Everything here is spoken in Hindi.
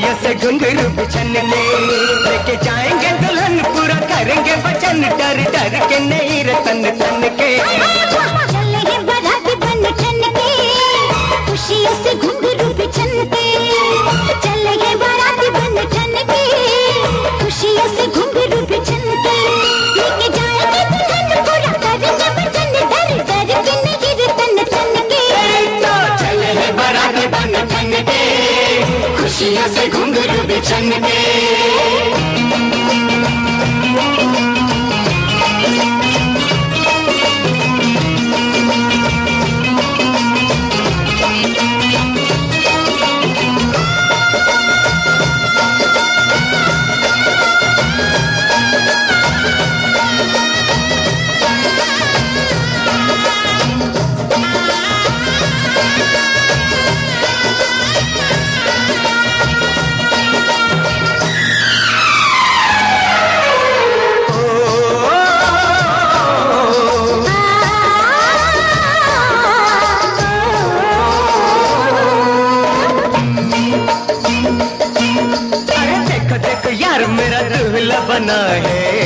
खुशियों से घुंघरू बिछन के लेके जाएंगे दुल्हन, पूरा करेंगे वचन, डर डर के नहीं रतन तन के। चलेंगे बारात बन ठन के, खुशियों से घुंघरू बिछन के। चलेंगे बारात बन ठन के, खुशियों से घुंघरू बिछन के। लेके जाएंगे दुल्हन, पूरा करेंगे वचन, डर डर के नहीं रतन तन के। चलेंगे बारात बन ठन के, खुशियों से घुंघरू बिछन के। यार मेरा दूल्हा बना है,